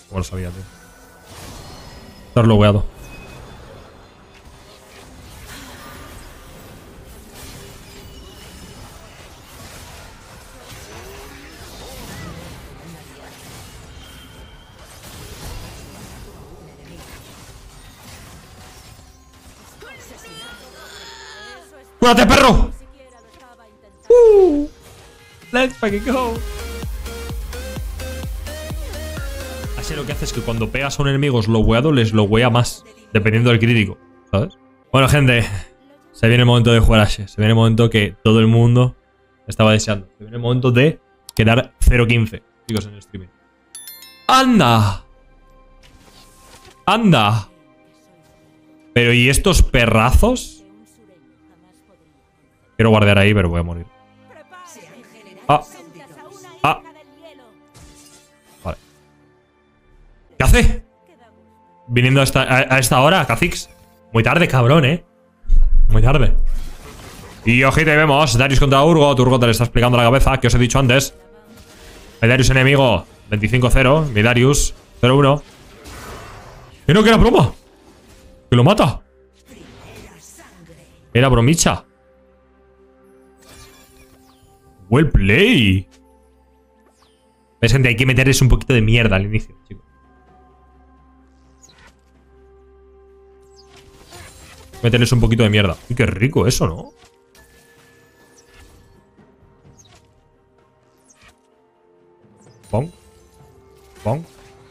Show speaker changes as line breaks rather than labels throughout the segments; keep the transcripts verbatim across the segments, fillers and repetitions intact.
Como lo sabía, tío. Estás logueado. ¡Cúrate, perro! Uh, ¡Let's fucking go! Así lo que hace es que cuando pegas a un enemigo slowweado, les slowea más, dependiendo del crítico, ¿sabes? Bueno, gente, se viene el momento de jugar Ashe. Se viene el momento que todo el mundo estaba deseando. Se viene el momento de quedar cero quince, chicos, en el streaming. ¡Anda! ¡Anda! Pero ¿y estos perrazos? Quiero guardar ahí, pero voy a morir. Ah. Ah. Vale. ¿Qué hace? Viniendo a esta, a, a esta hora, Kha'Zix. Muy tarde, cabrón, ¿eh? Muy tarde. Y ojito, y vemos. Darius contra Urgot. Urgot le está explicando la cabeza que os he dicho antes. El Darius enemigo. veinticinco cero. Mi Darius. cero uno. ¡Y no, que era broma! ¡Que lo mata! Era bromicha. Well play. ¿Ves, gente? Hay que meterles un poquito de mierda al inicio, chicos. Meterles un poquito de mierda. Y qué rico eso, ¿no? Pong. Pong.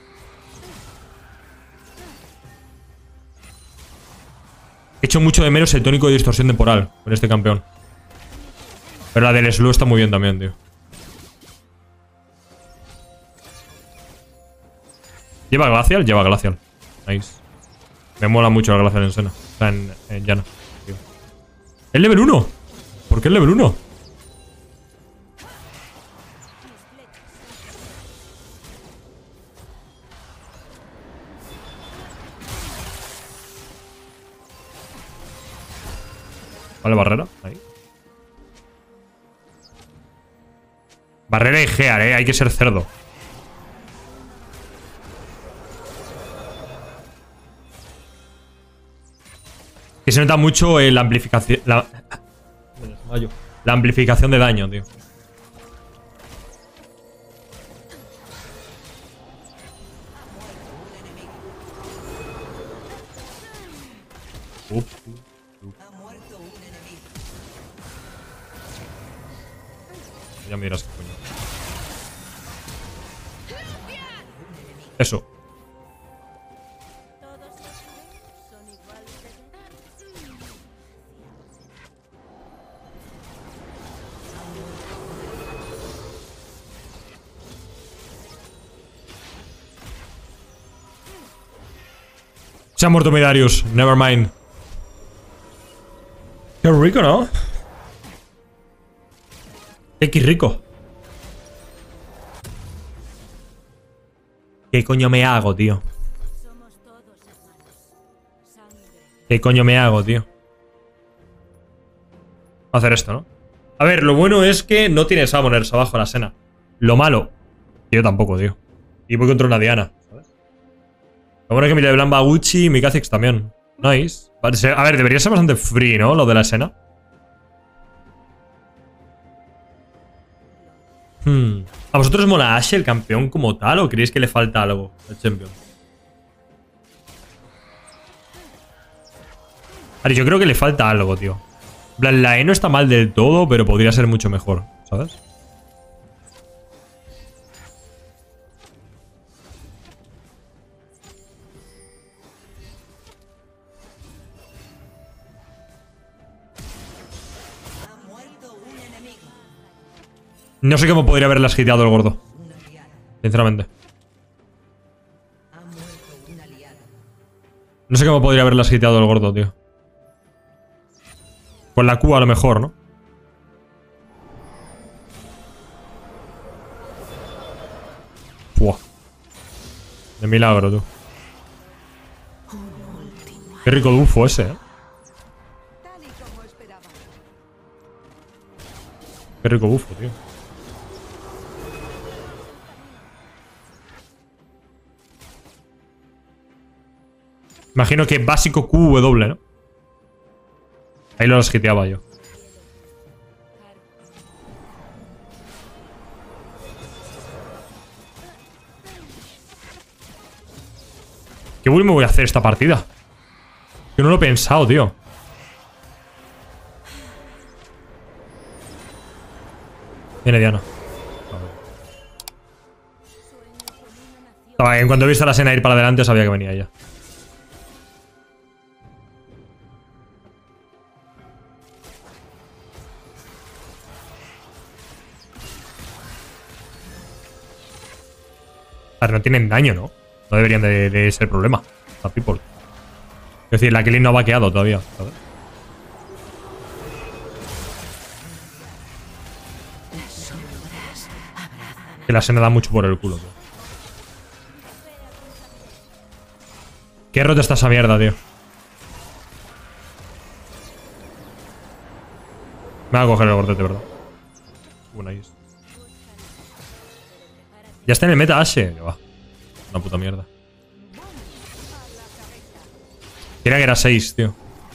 He hecho mucho de menos el tónico de distorsión temporal con este campeón. Pero la del Slow está muy bien también, tío. ¿Lleva Glacial? Lleva Glacial. Nice. Me mola mucho el Glacial en Senna. O sea, en, en Llano. Tío. ¿Es level uno? ¿Por qué es level uno? Vale, barrera. Ahí. Barrera y Gear, eh. Hay que ser cerdo. Que se nota mucho eh, la amplificación. La... la amplificación de daño, tío. Uf. Ya me dirás qué coño. Eso. Se ha muerto mi Darius. Never mind. Qué rico, ¿no? Qué rico. ¿Qué coño me hago, tío? ¿Qué coño me hago, tío? Voy a hacer esto, ¿no? A ver, lo bueno es que no tiene Summoners abajo la Senna. Lo malo, yo tampoco, tío. Y voy contra una Diana, ¿sabes? Lo bueno es que mi LeBlanc va a Gucci y mi Kha'Zix también. Nice. A ver, debería ser bastante free, ¿no? Lo de la Senna. Hmm. ¿A vosotros mola Ashe el campeón como tal o creéis que le falta algo al champion? A ver, yo creo que le falta algo, tío. La E no está mal del todo, pero podría ser mucho mejor, ¿sabes? No sé cómo podría haberlas hiteado el gordo. Sinceramente. No sé cómo podría haberlas hiteado el gordo, tío. Con la Q a lo mejor, ¿no? Buah. De milagro, tú. Qué rico dufo ese, ¿eh? Qué rico bufo, tío. Imagino que básico Q W, ¿no? Ahí lo hiteaba yo. ¿Qué bull me voy a hacer esta partida? Yo no lo he pensado, tío. Viene Diana. Estaba, en cuanto he visto a la Sena ir para adelante sabía que venía ella. A ver, no tienen daño, ¿no? No deberían de, de ser problema. La people. Es decir, la Caitlyn no ha vaqueado todavía, ¿sabes? Que la Sena da mucho por el culo, tío. Qué rota está esa mierda, tío. Me va a coger el gordete, ¿verdad? Una is. Ya está en el meta Ashe. Que va. Una puta mierda. Creía que era seis, tío.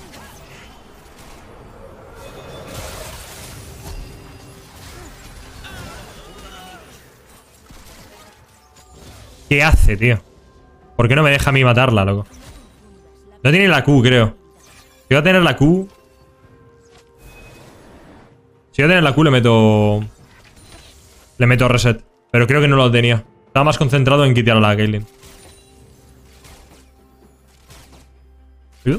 ¿Qué hace, tío? ¿Por qué no me deja a mí matarla, loco? No tiene la Q, creo. Si va a tener la Q... Si va a tener la Q, le meto... Le meto reset. Pero creo que no lo tenía. Estaba más concentrado en quitar a la Caitlyn. ¿Sí?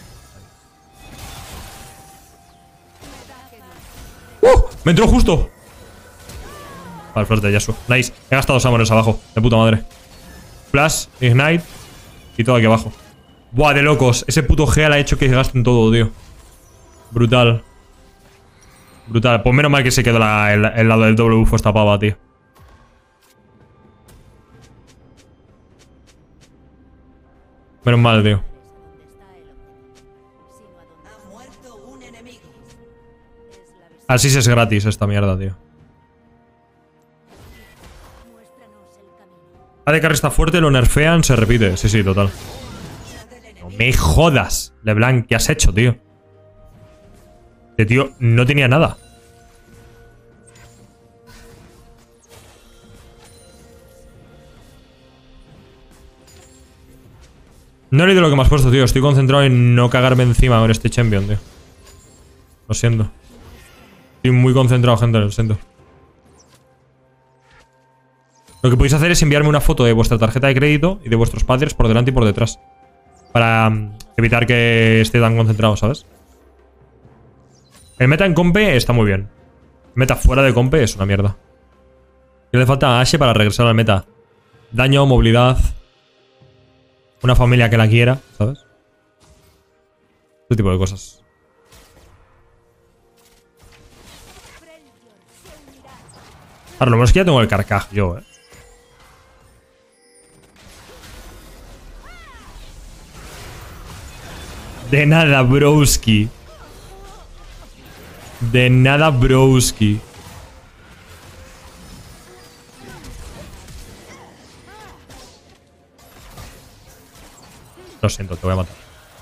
¡Uh! ¡Me entró justo! Vale, flash de Yasuo. Nice. He gastado Summoners abajo. De puta madre. Flash, Ignite y todo aquí abajo. Buah, de locos. Ese puto Gale ha hecho que gasten todo, tío. Brutal. Brutal. Pues menos mal que se quedó la, el, el lado del doble bufo esta pava, tío. Menos mal, tío. Así es gratis esta mierda, tío. A D Carry está fuerte, lo nerfean, se repite. Sí, sí, total. No me jodas, LeBlanc, ¿qué has hecho, tío? Este tío no tenía nada. No he leído lo que me has puesto, tío. Estoy concentrado en no cagarme encima con este champion, tío. Lo siento. Estoy muy concentrado, gente, lo siento. Lo que podéis hacer es enviarme una foto de vuestra tarjeta de crédito y de vuestros padres por delante y por detrás. Para um, evitar que esté tan concentrado, ¿sabes? El meta en compe está muy bien. El meta fuera de compe es una mierda. ¿Qué le falta a Ashe para regresar al meta? Daño, movilidad. Una familia que la quiera, ¿sabes? Este tipo de cosas. Ahora, lo bueno es que ya tengo el carcaj yo, eh. De nada, broski. De nada, broski. Lo siento, te voy a matar.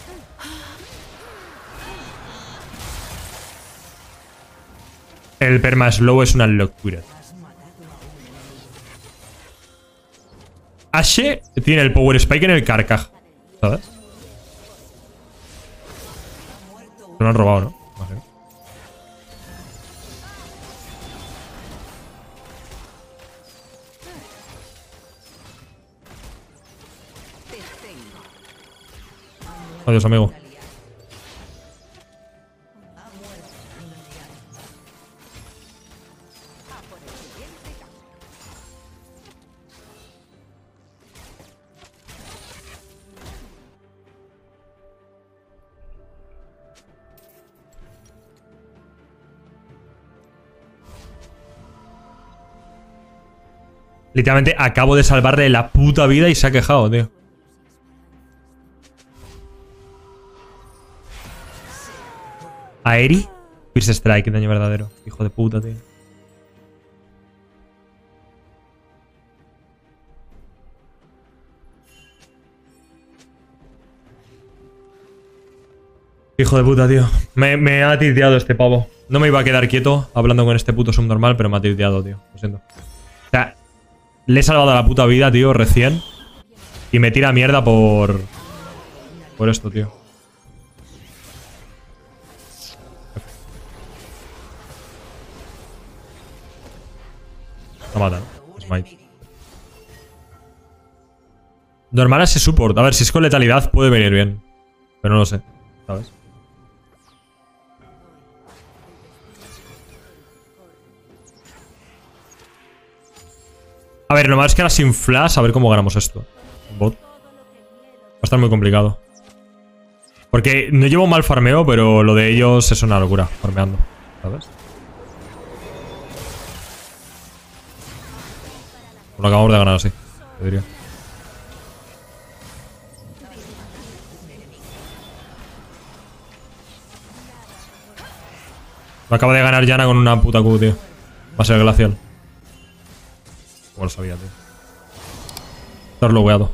El perma slow es una locura. Ashe tiene el power spike en el carcaj, ¿sabes? Se lo han robado, ¿no? Imagino. Adiós, amigo. Literalmente acabo de salvarle la puta vida y se ha quejado, tío. Aeri. Pierce Strike, daño verdadero. Hijo de puta, tío. Hijo de puta, tío. Me, me ha tilteado este pavo. No me iba a quedar quieto hablando con este puto subnormal, pero me ha tilteado, tío. Lo siento. O sea, le he salvado la puta vida, tío, recién. Y me tira mierda por... Por esto, tío. No matan. Smite. Normal ese support. A ver, si es con letalidad puede venir bien. Pero no lo sé, ¿sabes? A ver, nomás que ahora sin flash, a ver cómo ganamos esto. Bot. Va a estar muy complicado. Porque no llevo mal farmeo, pero lo de ellos es una locura, farmeando, ¿sabes? Lo acabamos de ganar así, te diría. Lo acaba de ganar Yana con una puta Q, tío. Va a ser glacial. Como lo sabía, tío. Estar logueado.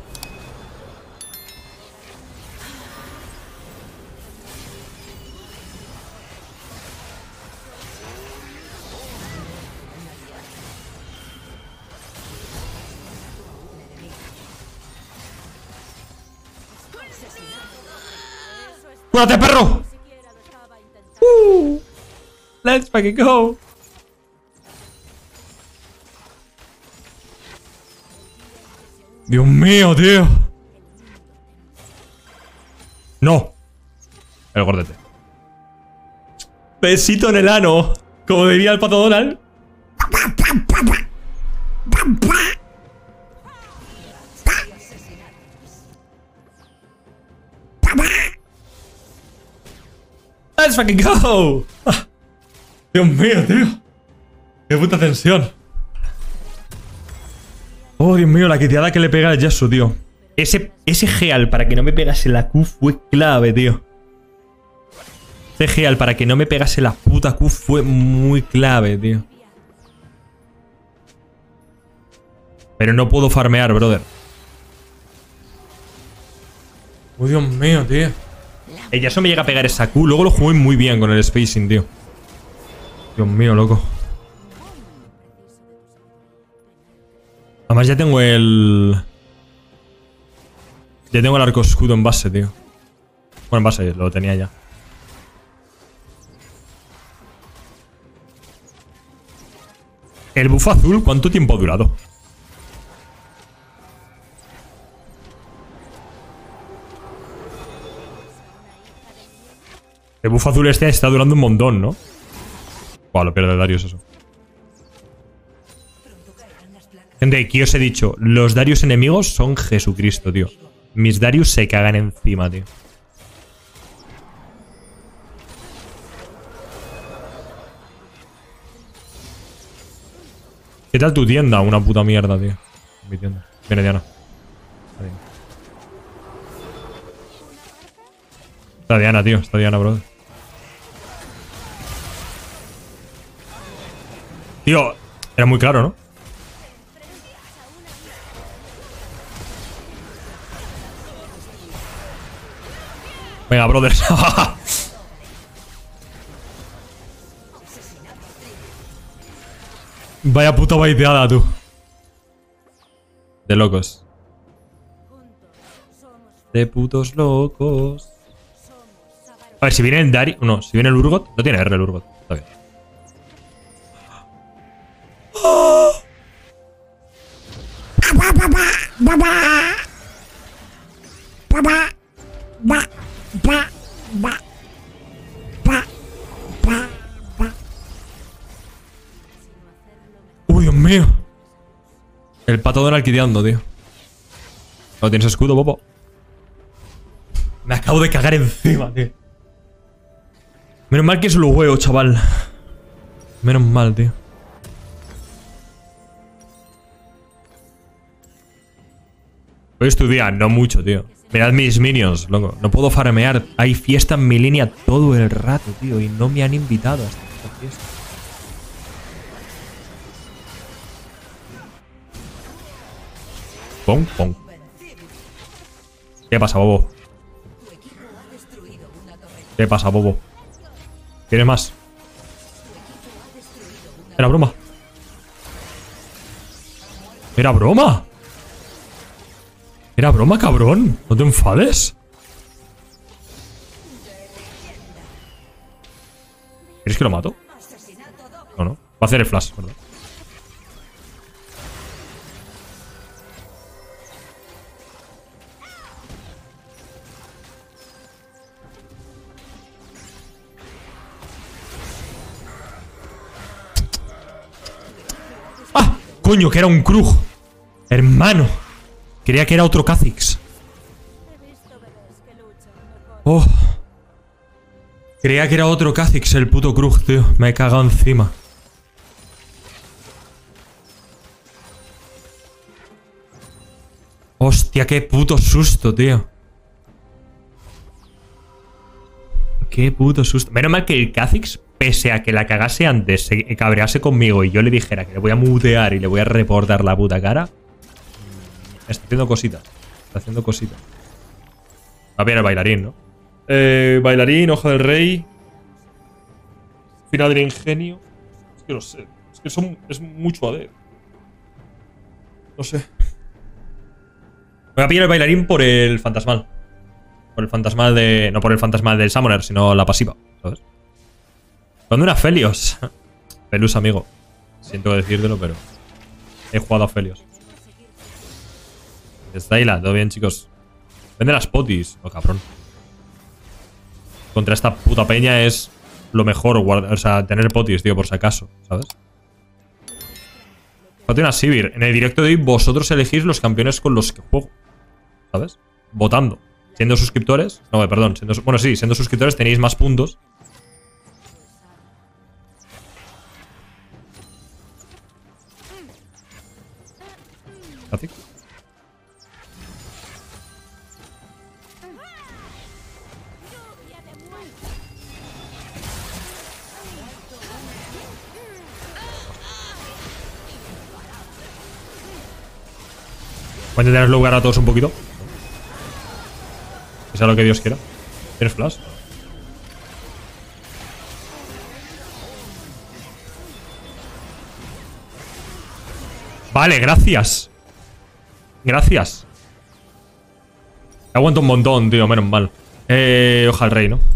¡Cúrate, perro! Uh, ¡Let's fucking go! Dios mío, tío. No. El gordete. Besito en el ano. Como diría el pato Donald. Let's fucking go. Dios mío, tío. Qué puta tensión. Oh, Dios mío, la quiteada que le pega a Yasuo, tío. Ese, ese Geal para que no me pegase la Q fue clave, tío. Ese Geal para que no me pegase la puta Q fue muy clave, tío. Pero no puedo farmear, brother. Oh, Dios mío, tío. El Yasuo me llega a pegar esa Q. Luego lo jugué muy bien con el spacing, tío. Dios mío, loco. Además ya tengo el... Ya tengo el arco escudo en base, tío. Bueno, en base, lo tenía ya. El buff azul, ¿cuánto tiempo ha durado? El buff azul este está durando un montón, ¿no? Buah, lo pierde Darius eso. Gente, aquí os he dicho, los Darius enemigos son Jesucristo, tío. Mis Darius se cagan encima, tío. ¿Qué tal tu tienda? Una puta mierda, tío. Mi tienda. Viene Diana. Está Diana, tío. Está Diana, bro. Tío, era muy claro, ¿no? Venga, brothers. Vaya puta baiteada, tú. De locos. De putos locos. A ver, si viene el Dari... No, si viene el Urgot. No tiene R el Urgot. Está bien. ¡Oh! Uy, Dios mío. El pato Donald quiteando, tío. ¿No tienes escudo, Popo? Me acabo de cagar encima, tío. Menos mal que es lo huevo, chaval. Menos mal, tío. Hoy es tu día, no mucho, tío. Mirad mis minions, loco. No puedo farmear. Hay fiesta en mi línea todo el rato, tío. Y no me han invitado a esta fiesta. Pum, pum. ¿Qué pasa, bobo? ¿Qué pasa, bobo? ¿Quieres más? Era broma. Era broma. Era broma, cabrón. No te enfades. ¿Quieres que lo mato? No, no. Va a hacer el flash, ¿verdad? ¡Ah! Coño, que era un Krug. Hermano. Creía que era otro Kha'Zix. Oh. Creía que era otro Kha'Zix, el puto Krug, tío. Me he cagado encima. Hostia, qué puto susto, tío. Qué puto susto. Menos mal que el Kha'Zix, pese a que la cagase antes, se cabrease conmigo y yo le dijera que le voy a mutear y le voy a reportar la puta cara. Está haciendo cositas. Está haciendo cositas. Va a ver el bailarín, ¿no? Eh, bailarín, hoja del rey. Final del ingenio. Es que no sé. Es que son, es mucho A D. No sé. Voy a pillar el bailarín por el fantasmal. Por el fantasmal de... No por el fantasmal del Summoner, sino la pasiva, ¿sabes? ¿Dónde una Felios? Pelus, amigo. Siento decírtelo, pero... He jugado a Felios. Styla, todo bien, chicos. Vende las potis. Oh, cabrón. Contra esta puta peña es lo mejor, guardar, o sea, tener potis, tío, por si acaso, ¿sabes? Falta una Sivir. En el directo de hoy vosotros elegís los campeones con los que juego, ¿sabes? Votando. Siendo suscriptores... No, perdón. Siendo, bueno, sí, siendo suscriptores tenéis más puntos. Fácil. Voy a intentar lugar a todos un poquito. Que sea lo que Dios quiera. ¿Tienes flash? Vale, gracias. Gracias. Aguanto un montón, tío, menos mal. Eh, ojalá el rey, ¿no?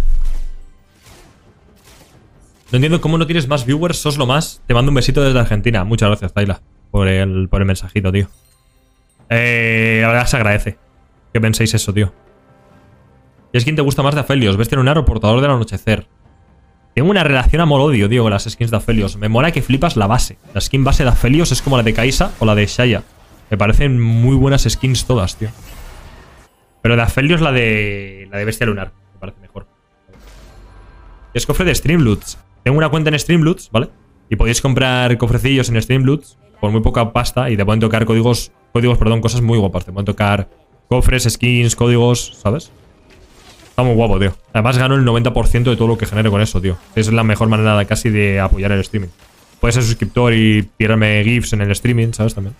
No entiendo cómo no tienes más viewers, sos lo más. Te mando un besito desde Argentina. Muchas gracias, Tayla, por el, por el mensajito, tío. Eh, la verdad se agradece que penséis eso, tío. ¿Y es quién te gusta más de Aphelios? ¿Bestia lunar o portador del anochecer? Tengo una relación amor-odio, tío, con las skins de Aphelios. Me mola que flipas la base. La skin base de Aphelios es como la de Kai'Sa o la de Xayah. Me parecen muy buenas skins todas, tío. Pero de Aphelios la de la de bestia lunar me parece mejor. Es cofre de Streamloots. Tengo una cuenta en Streamloots, ¿vale? Y podéis comprar cofrecillos en Streamloots por muy poca pasta y te pueden tocar códigos, códigos, perdón, cosas muy guapas. Te pueden tocar cofres, skins, códigos, ¿sabes? Está muy guapo, tío. Además gano el noventa por ciento de todo lo que genere con eso, tío. Es la mejor manera casi de apoyar el streaming. Puedes ser suscriptor y tirarme GIFs en el streaming, ¿sabes? También.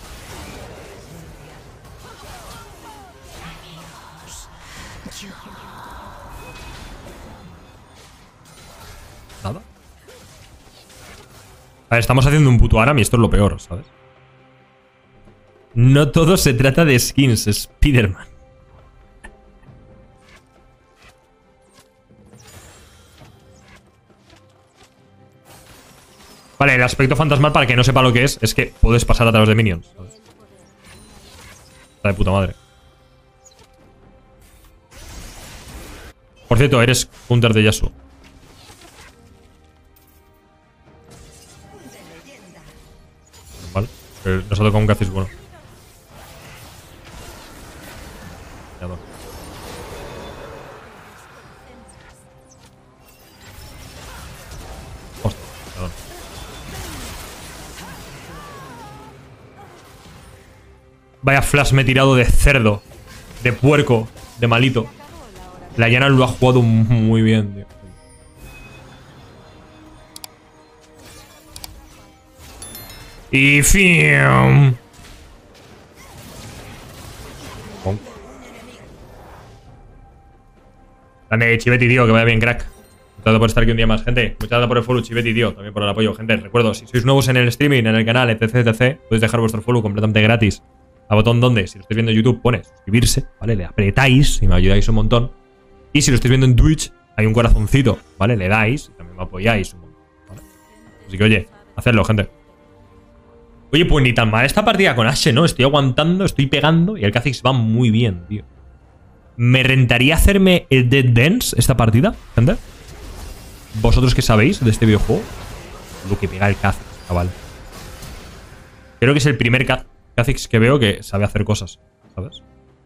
Nada. A ver, estamos haciendo un puto Aram y esto es lo peor, ¿sabes? No todo se trata de skins, Spider-Man. Vale, el aspecto fantasmal, para que no sepa lo que es, es que puedes pasar a través de minions, ¿sabes? Está de puta madre. Por cierto, eres Hunter de Yasuo. Vale, eh, nos ha tocado un Kha'Zix bueno. Ya no. Hostia, perdón. Vaya flash me he tirado de cerdo, de puerco, de malito. La Yana lo ha jugado muy bien, tío. Y fium. La Ande, Chivetti, tío, que vaya bien, crack. Muchas gracias por estar aquí un día más, gente. Muchas gracias por el follow, Chivetti, tío. También por el apoyo, gente. Recuerdo, si sois nuevos en el streaming, en el canal, etc, etc, podéis dejar vuestro follow completamente gratis. Al botón donde, si lo estáis viendo en YouTube, pone suscribirse, ¿vale? Le apretáis y me ayudáis un montón. Y si lo estáis viendo en Twitch, hay un corazoncito, ¿vale? Le dais y también me apoyáis un montón, ¿vale? Así que, oye, hacedlo, gente. Oye, pues ni tan mal esta partida con Ashe, ¿no? Estoy aguantando, estoy pegando y el Kha'Zix va muy bien, tío. ¿Me rentaría hacerme el Dead Dance esta partida, gente? ¿Vosotros qué sabéis de este videojuego? Lo que pega el Kha'Zix, chaval. Creo que es el primer Kha'Zix que veo que sabe hacer cosas, ¿sabes?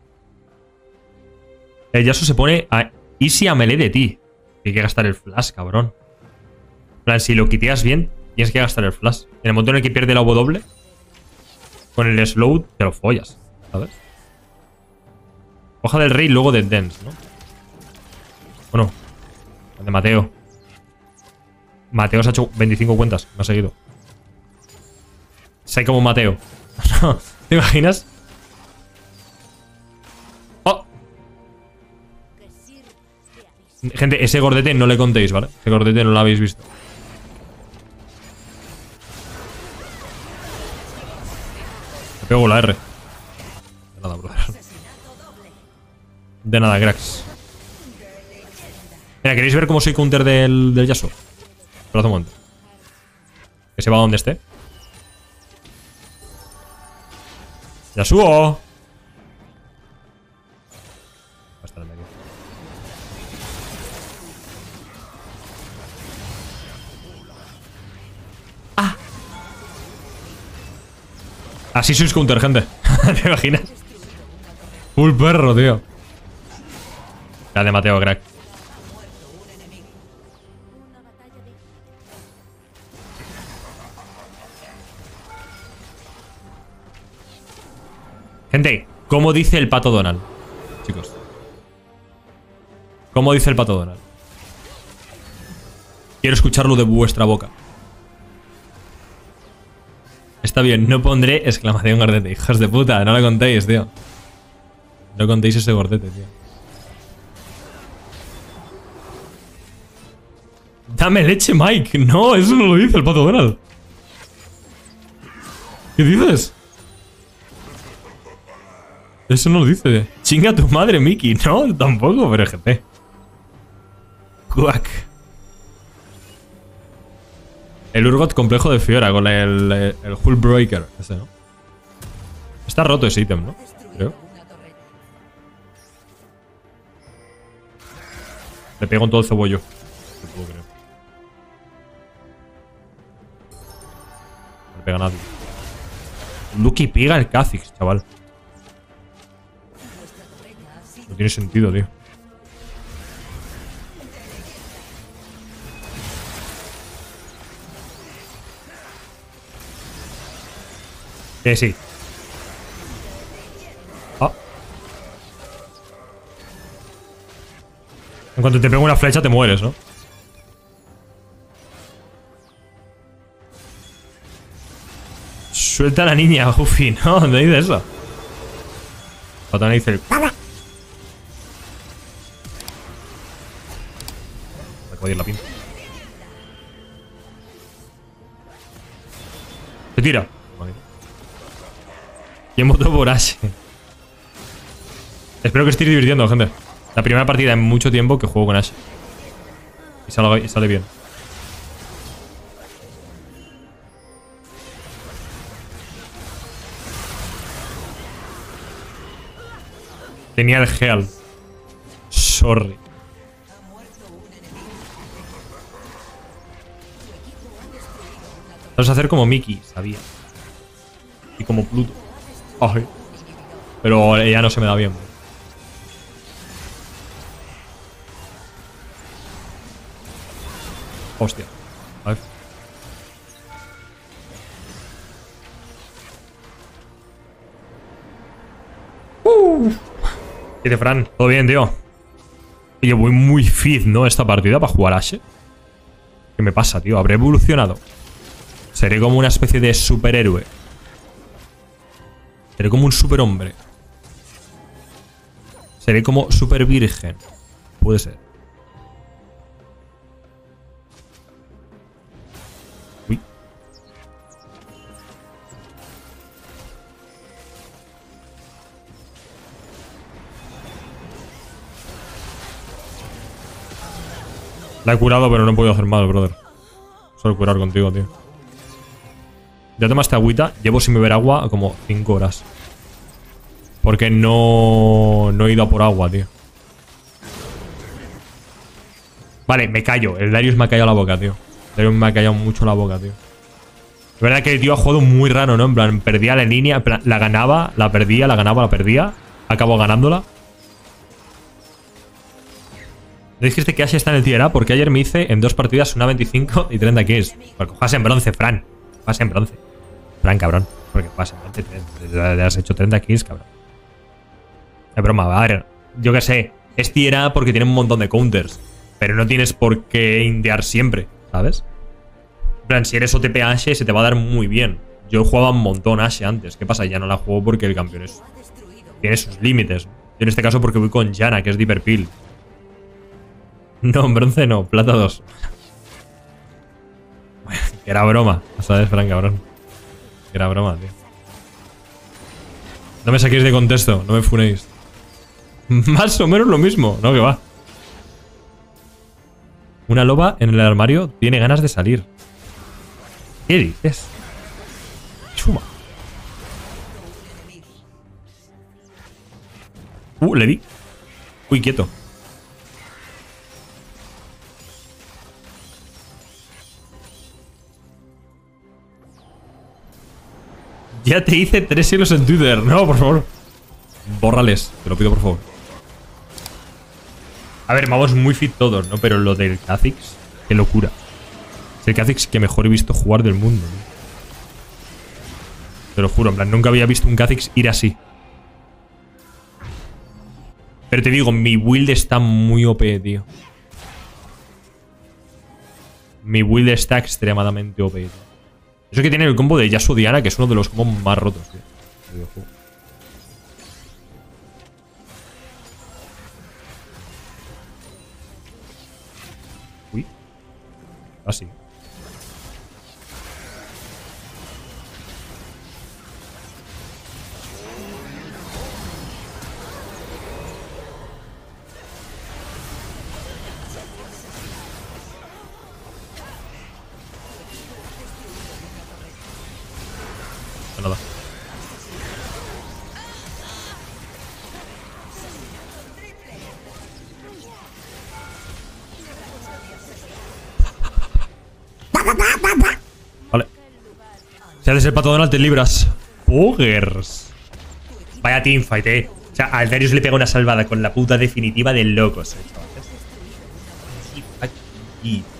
El Yasuo se pone a easy a melee de ti. Hay que gastar el flash, cabrón. En plan, si lo quiteas bien, tienes que gastar el flash. En el momento en el que pierde la W, con el slow te lo follas, ¿sabes? Hoja del rey, luego de Dance, ¿no? Bueno, de Mateo. Mateo se ha hecho veinticinco cuentas, me ha seguido. Sé como Mateo. ¿Te imaginas? ¡Oh! Gente, ese gordete no le contéis, ¿vale? Ese gordete no lo habéis visto. Me pego la R. De nada, brother. De nada, cracks. Mira, ¿queréis ver cómo soy counter del, del Yasuo? Esperad un momento. Que se va donde esté. ¡Yasuo! Va a estar en medio. ¡Ah! Así sois counter, gente. ¿Te imaginas? Full perro, tío. Ya de Mateo, crack. Gente, ¿cómo dice el pato Donald? Chicos. ¿Cómo dice el pato Donald? Quiero escucharlo de vuestra boca. Está bien, no pondré exclamación gordete. Hijos de puta, no lo contéis, tío. No contéis ese gordete, tío. Dame leche, Mike. No, eso no lo dice el pato Donald. ¿Qué dices? Eso no lo dice. Chinga tu madre, Mickey. No, tampoco, pero G P. Cuac. El Urgot complejo de Fiora con el, el, el Hull Breaker. Ese, ¿no? Está roto ese ítem, ¿no? Creo. Le pego en todo el cebollo. No puedo creer. No le pega a nadie. Lucky pega el Kha'Zix, chaval. No tiene sentido, tío. Eh, sí. Ah. En cuanto te pego una flecha te mueres, ¿no? Suelta a la niña, Goofy, ¿no? ¿Dónde dice eso? Patana dice el... Joder, la pinta. Se tira. ¿Quién votó por Ashe? Espero que estéis divirtiendo, gente. La primera partida en mucho tiempo que juego con Ashe. Y sale, y sale bien. Tenía el Heal. Sorry. Vamos a hacer como Mickey, sabía. Y como Pluto. Ay. Pero ella no se me da bien. Hostia. A ver. Uh. ¿Qué te, Fran? ¿Todo bien, tío? Oye, voy muy fit, ¿no? Esta partida para jugar Ashe. ¿Qué me pasa, tío? ¿Habré evolucionado? Seré como una especie de superhéroe. Seré como un superhombre. Seré como super virgen. Puede ser. La he curado, pero no he podido hacer mal, brother. Solo curar contigo, tío. Ya tomaste agüita. Llevo sin beber agua como cinco horas. Porque no... No he ido a por agua, tío. Vale, me callo. El Darius me ha callado la boca, tío. El Darius me ha callado mucho la boca, tío. Es verdad que el tío ha jugado muy raro, ¿no? En plan, perdía la línea, en plan, la ganaba, la perdía, la ganaba, la perdía. Acabó ganándola. ¿No dijiste que Ashe está en el tier A? Porque ayer me hice en dos partidas una veinticinco y treinta kills. Porque juegas en bronce, Fran. Juegas en bronce. Fran, cabrón. Porque juegas en bronce. Te has hecho treinta kills, cabrón. Es broma, a ver. Yo qué sé. Es tier A porque tiene un montón de counters. Pero no tienes por qué indear siempre, ¿sabes? En plan, si eres O T P Ashe se te va a dar muy bien. Yo jugaba un montón Ashe antes. ¿Qué pasa? Ya no la juego porque el campeón es... tiene sus límites. En este caso porque voy con Janna, que es Deeper Peel. No, en bronce no, plata dos. Que era broma, ¿sabes, Fran, cabrón? Que era broma, tío. No me saquéis de contexto, no me funéis. Más o menos lo mismo, no, que va. Una loba en el armario tiene ganas de salir. ¿Qué dices? Chuma. Uh, le di. Uy, quieto. Ya te hice tres hilos en Twitter. No, por favor. Bórrales, te lo pido por favor. A ver, vamos muy fit todos, ¿no? Pero lo del Kha'Zix, qué locura. Es el Kha'Zix que mejor he visto jugar del mundo, ¿no? Te lo juro, en plan, nunca había visto un Kha'Zix ir así. Pero te digo, mi build está muy O P, tío. Mi build está extremadamente O P, tío. Eso que tiene el combo de Yasuo Diana, que es uno de los combos más rotos, tío. Uy. Así. Nada. Vale. Si haces el pato Donald te libras. Poggers. Vaya teamfight, eh. O sea, al Darius le pega una salvada con la puta definitiva de locos, eh, chavales.